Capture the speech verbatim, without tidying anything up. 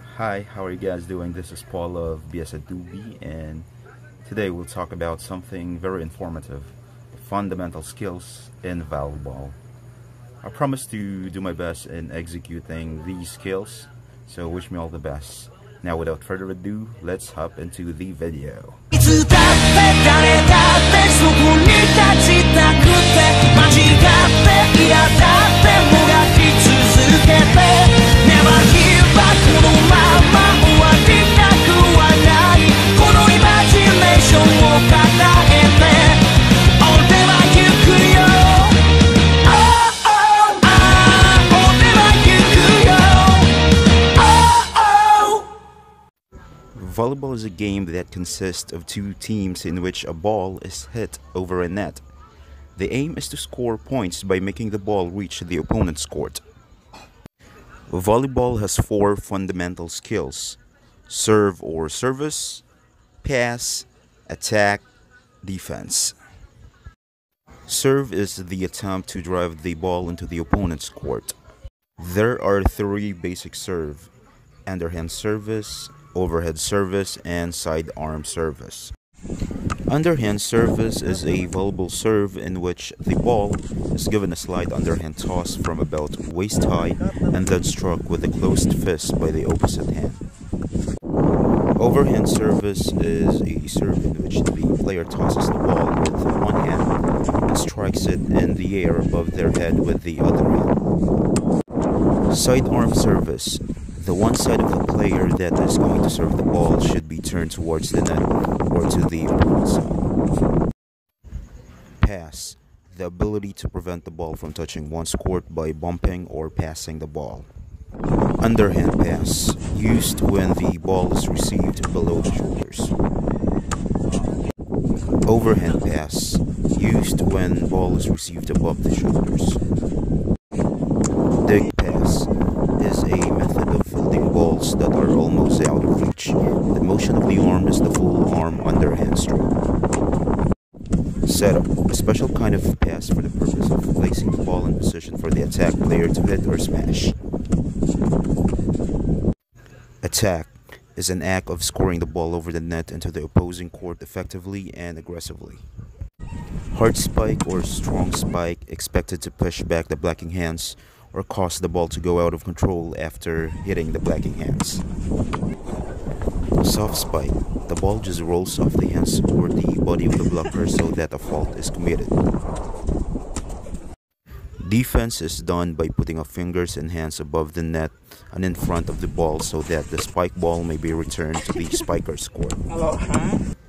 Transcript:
Hi, how are you guys doing? This is Paul of B S Adobe, and today we'll talk about something very informative: fundamental skills in volleyball. I promise to do my best in executing these skills, so wish me all the best. Now, without further ado, let's hop into the video. Volleyball is a game that consists of two teams in which a ball is hit over a net. The aim is to score points by making the ball reach the opponent's court. Volleyball has four fundamental skills: serve or service, pass, attack, defense. Serve is the attempt to drive the ball into the opponent's court. There are three basic serve: underhand service, overhead service, and sidearm service. Underhand service is a volleyball serve in which the ball is given a slight underhand toss from about waist high and then struck with a closed fist by the opposite hand. Overhand service is a serve in which the player tosses the ball with one hand and strikes it in the air above their head with the other hand. Sidearm service: the one side of the player that is going to serve the ball should be turned towards the net or to the opponent's side. Pass: the ability to prevent the ball from touching one's court by bumping or passing the ball. Underhand pass: used when the ball is received below the shoulders. Overhand pass: used when ball is received above the shoulders. Dig pass is a method of fielding balls that are almost out of reach. The motion of the arm is the full arm underhand stroke. Setup: a special kind of pass for the purpose of placing the ball in position for the attack player to hit or smash. Attack is an act of scoring the ball over the net into the opposing court effectively and aggressively. Hard spike or strong spike, expected to push back the blocking hands or cause the ball to go out of control after hitting the blocking hands. Soft spike: the ball just rolls off the hands or the body of the blocker so that a fault is committed. Defense is done by putting our fingers and hands above the net and in front of the ball so that the spike ball may be returned to the spiker's court.